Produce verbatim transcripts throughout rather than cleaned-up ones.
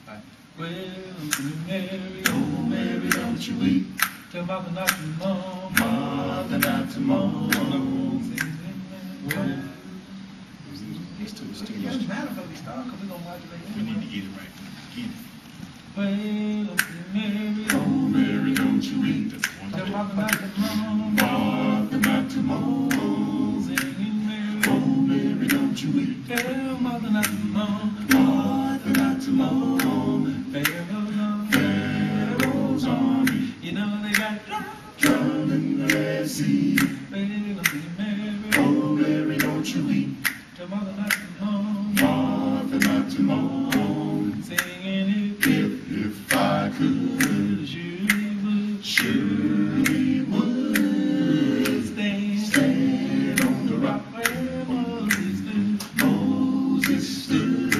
Well, Mary, oh Mary, don't you weep. Tell Martha not to mourn, Martha not to mourn. Well, These two is too it much. doesn't matter if we start, because we're going to modulate We anyway. need to get it right. Get it. Well, Mary, Oh Mary, don't you weep. That's the one. tell Martha not to mourn, Martha not to mourn. singing Mary, Oh Mary, don't you weep. tell Martha not to mourn, Martha not to mourn. Pharaoh's army, Pharaoh's army you know they got drowned. drowned in the Red Sea. Well, Mary, Oh Mary, don't you weep. tell Martha not to mourn, Martha not to mourn. singing it, If, if I could, surely would surely would stand, stand on the rock where Moses stood. Moses stood.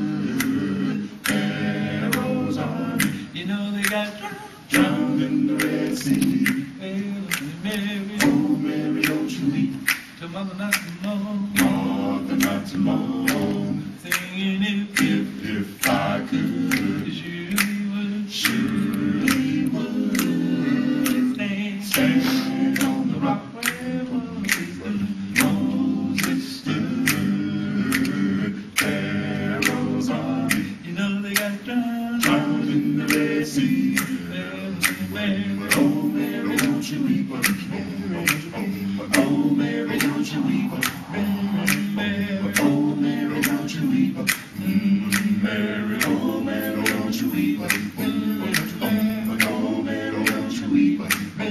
Pharaoh's army You know they got drowned. drowned in the Red Sea. Well, Mary, Oh Mary, don't you weep. tell Mother not to mourn, Martha not to mourn. singing it, If, if I could, surely would surely would stand, stand on the rock where Moses stood. Moses stood. Pharaoh's army You know they got drowned. drowned in the Red Sea. Well, Mary, Oh Mary, don't you weep. Oh Mary, don't you weep. Mary, Oh Mary, don't you weep. Mm, Mary, oh Mary, don't you weep. Oh Mary, don't you weep.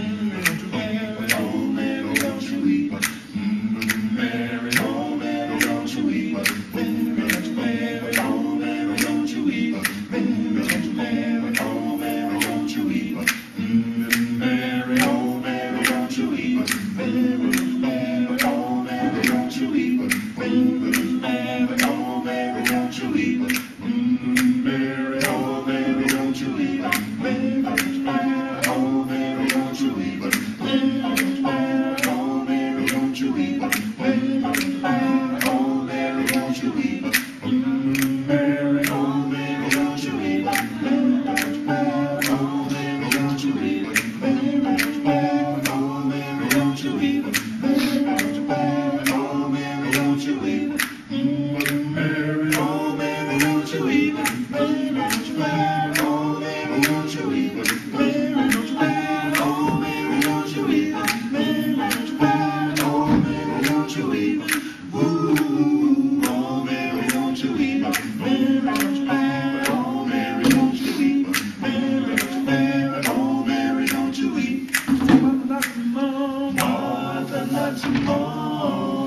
Oh Mary, don't you weep. Mm, Mary, oh Mary, don't you weep. Mary, oh Mary, don't you weep. Mary, oh Mary, don't you weep. Mm, Mary, oh Mary, don't you weep. Mary, oh Mary, don't you weep. Mary, oh Mary, don't you weep. Mm, Mary, oh Mary, don't you weep. Mary, oh Mary, don't you weep. Mary, oh Mary, don't you weep. Mary, oh Mary, don't you weep. Mm, Mary, oh Mary, don't you weep. Mary, oh Mary, don't you weep. Mary, oh Mary, don't you weep. Mary, oh Mary, don't you weep. Mm, Mary, oh Mary, don't you weep. Mary, oh Mary, don't you weep. Mary, oh Mary, don't you weep. Mary, oh Mary, don't you weep. Ooh, oh Mary, don't you weep. Mary, oh Mary, don't you weep. Mary, oh Mary, don't you weep. Mother not to mourn, Martha not to mourn.